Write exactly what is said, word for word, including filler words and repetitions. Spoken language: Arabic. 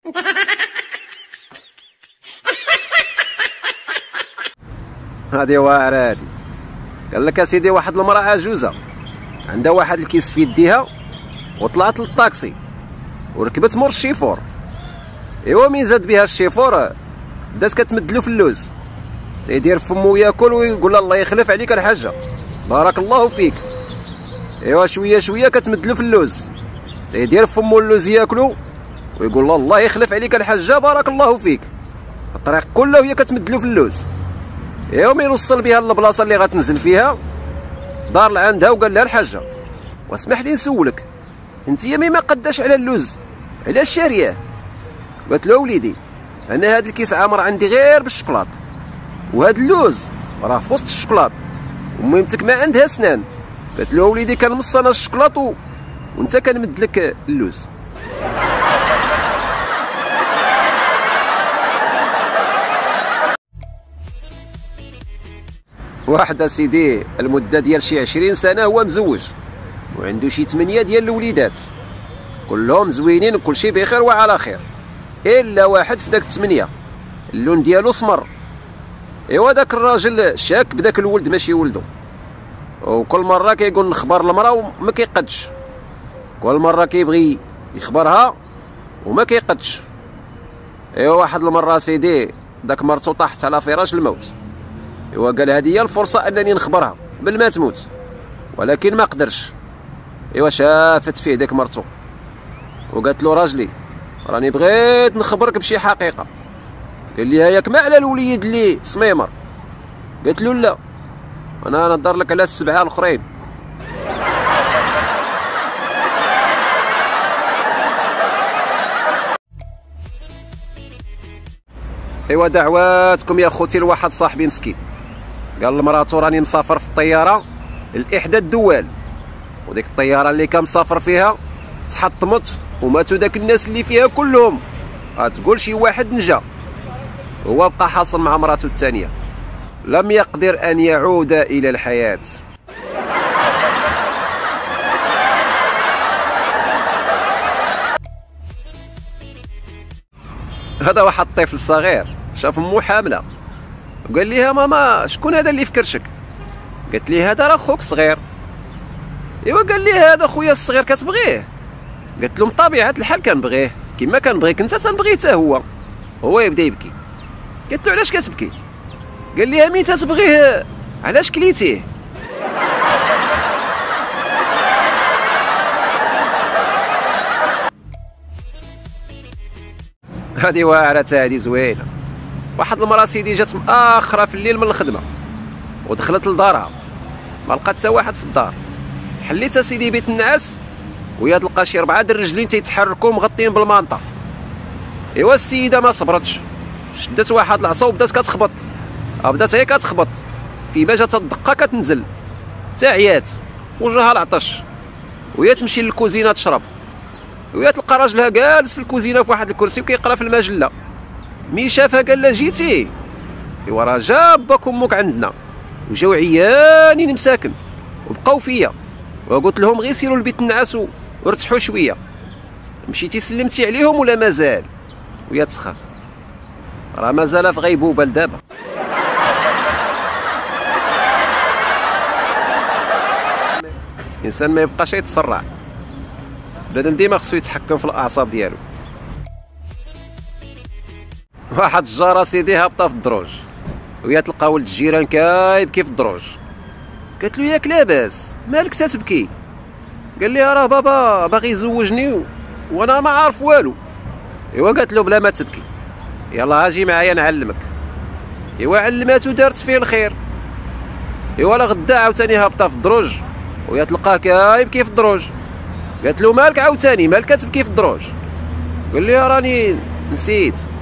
هادي واعر هادي. قال لك اسيدي واحد المراه عجوزه عندها واحد الكيس في يديها وطلعت للطاكسي وركبت مور الشيفور. ايوا مين زاد بها الشيفور بدات كتمدلو في اللوز، تيدير فمو ياكل ويقول الله يخلف عليك الحاجه بارك الله فيك. ايوا شويه شويه كتمدلو في اللوز، تيدير فمو اللوز ياكلو ويقول الله يخلف عليك الحاجه بارك الله فيك. الطريق كله وهي كتمدلو في اللوز. ايوا مين وصل بها للبلاصه اللي غتنزل فيها دار لعندها وقال لها الحاجه واسمح لي نسولك انت يا ما قداش على اللوز علاش شارياه؟ قالت له وليدي انا هاد الكيس عامر عندي غير بالشوكولات وهاد اللوز راه في وسط الشوكولات وميمتك ما عندها سنان. قالت له وليدي كنمص انا الشوكولات و... وانت كنمد لك اللوز. واحد اسيدي المده ديال شي عشرين سنه هو مزوج وعنده شي ثمانيه ديال الوليدات كلهم زوينين وكلشي بخير وعلى خير الا واحد في داك الثمانيه اللون ديالو سمر. ايوا داك الراجل شاك بداك الولد ماشي ولدو وكل مره كيقول نخبر المراه وما كيقدش، كل مره كيبغي يخبرها وما كيقدش. ايوا واحد المره سيدي داك مرتو طاحت على فراش الموت. ايوا قال هذه هي الفرصه انني نخبرها قبل ما تموت ولكن ما قدرش. ايوا شافت فيه ديك مرتو وقالت له راجلي راني بغيت نخبرك بشي حقيقه. قال لي ياك ما على الوليد اللي سميمر؟ قالت له لا انا نهضر لك على السبعه الاخرين. ايوا دعواتكم يا خوتي لواحد صاحبي مسكين قال لمراتو راني مسافر في الطياره لاحدى الدول وديك الطياره اللي كان مسافر فيها تحطمت وماتوا داك الناس اللي فيها كلهم. غتقول شي واحد نجا هو بقى حاصل مع مراته الثانيه لم يقدر ان يعود الى الحياه. هذا واحد الطفل صغير شاف امو حامله وقال ليها ماما شكون هذا اللي في كرشك؟ قالت ليه هذا راه خوك صغير. ايوا قال ليه هذا خويا الصغير كتبغيه؟ قالت له بطبيعه الحال كنبغيه كما كنبغيك انت تنبغيه حتى هو. هو يبدا يبكي. قالت له علاش كتبكي؟ قال ليها مين تتبغيه علاش كليتيه؟ هذه واعره هذه زوينه. واحد المراه سيدي جات مأخره في الليل من الخدمه ودخلت لدارها ما لقات حتى واحد في الدار. حليت سيدي بيت النعاس وهي تلقى شي ربعه د الرجلين تيتحركوا مغطيين بالمانطه. ايوا السيده ما صبرتش شدت واحد العصا وبدات كتخبط بدات هي كتخبط في باجه تدقه كتنزل حتى عيات وجهها العطش وهي تمشي للكوزينه تشرب وهي تلقى راجلها جالس في الكوزينه في واحد الكرسي وكيقرا في المجله. مي شافها قال لها جيتي؟ ايوا راه جاب باك امك عندنا وجاو عيانين مساكن وبقاو فيا وقلت لهم غير سيروا لبيت النعاس وارتاحوا شويه. مشيتي سلمتي عليهم ولا مازال؟ وهي تسخف راه مازال في غيبوبه لدابا. الانسان ما يبقاش يتسرع، بنادم ديما خصو يتحكم في الاعصاب ديالو. واحد الجاره سيدي هابطه في الدروج وهي تلقى ولد الجيران كيبكي في الدروج. قالت له ياك لاباس مالك تتبكي؟ قال لها راه بابا باغي يزوجني وانا ما عارف والو. ايوا قالت له بلا ما تبكي يلا اجي معايا نعلمك. ايوا علماتو دارت فيه الخير. ايوا لا غدا عاوتاني هابطه في الدروج وهي تلقاه كيبكي في الدروج. قالت له مالك عاوتاني مالك كتبكي في الدروج؟ قال لها راني نسيت